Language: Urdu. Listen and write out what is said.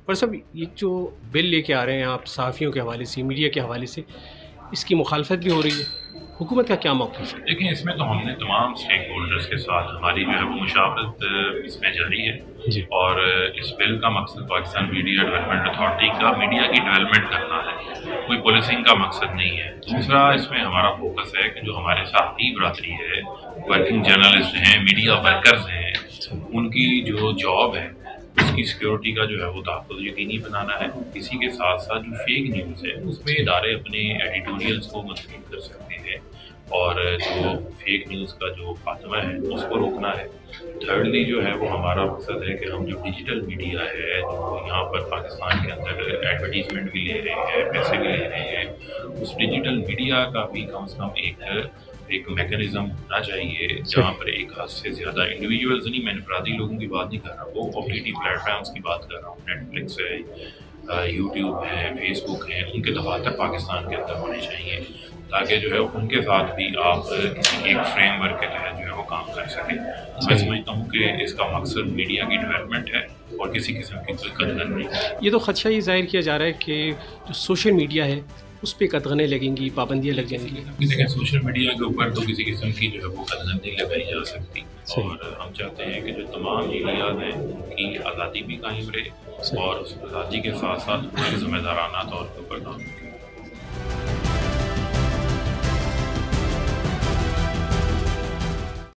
پر صاحب یہ جو بل لے کے آ رہے ہیں آپ صحافیوں کے حوالے سے، میڈیا کے حوالے سے، اس کی مخالفت بھی ہو رہی ہے، حکومت کا کیا موقف ہے؟ دیکھیں، اس میں تو ہم نے تمام اسٹیک ہولڈرس کے ساتھ ہماری جو ہے وہ مشاورت اس میں جاری ہے جی اور اس بل کا مقصد پاکستان میڈیا ڈیولپمنٹ اتھارٹی کا میڈیا کی ڈیولپمنٹ کرنا ہے، کوئی پولیسنگ کا مقصد نہیں ہے۔ دوسرا، اس میں ہمارا فوکس ہے کہ جو ہمارے صحافی برادری ہے، ورکنگ جرنلسٹ ہیں، میڈیا ورکرز ہیں، ان کی جو جاب ہے اس کی سیکیورٹی کا جو ہے وہ تحفظ یقینی بنانا ہے۔ اسی کے ساتھ ساتھ جو فیک نیوز ہے اس میں ادارے اپنے ایڈیٹوریلز کو منسوخ کر سکتے ہیں اور جو فیک نیوز کا جو خاتمہ ہے اس کو روکنا ہے۔ تھرڈلی جو ہے وہ ہمارا مقصد ہے کہ ہم جو ڈیجیٹل میڈیا ہے جو یہاں پر پاکستان کے اندر ایڈورٹیزمنٹ بھی لے رہے ہیں، پیسے بھی لے رہے ہیں، اس ڈیجیٹل میڈیا کا بھی کم از کم ایک میکانزم ہونا چاہیے جہاں پر ایک حد سے زیادہ انڈیویجولز نہیں، میں انفرادی لوگوں کی بات نہیں کر رہا، وہ O T T platforms کی بات کر رہا ہوں، نیٹ فلکس ہے، یوٹیوب ہے، فیس بک ہے، ان کے دفاتر پاکستان کے اندر ہونے چاہیے تاکہ جو ہے ان کے ساتھ بھی آپ کسی ایک فریم ورک کے تحت جو ہے وہ کام کر سکیں۔ میں سمجھتا ہوں کہ اس کا مقصد میڈیا کی ڈیولپمنٹ ہے اور کسی قسم کی کوئی قدغن نہیں۔ یہ تو خدشہ یہ ظاہر کیا جا رہا ہے کہ جو سوشل میڈیا ہے اس پہ قدغنیں لگیں گی، پابندیاں لگ جائیں گی۔ دیکھیں، سوشل میڈیا کے اوپر تو کسی قسم کی جو ہے وہ قدغن نہیں لگائی جا سکتی اور ہم چاہتے ہیں کہ جو تمام میڈیاز ہیں ان کی آزادی بھی قائم رہے اور اس آزادی کے ساتھ ساتھ ذمہ دارانہ طور پر کام کریں۔